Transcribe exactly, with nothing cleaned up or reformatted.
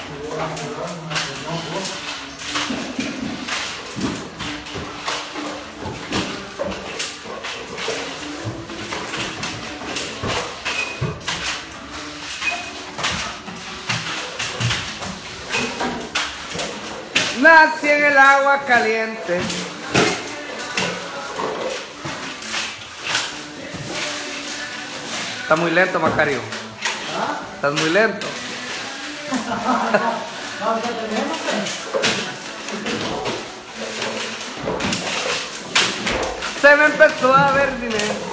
Nací en el agua caliente. Está muy lento, Macario. ¿Ah? Estás muy lento. Se me empezó a ver dinero.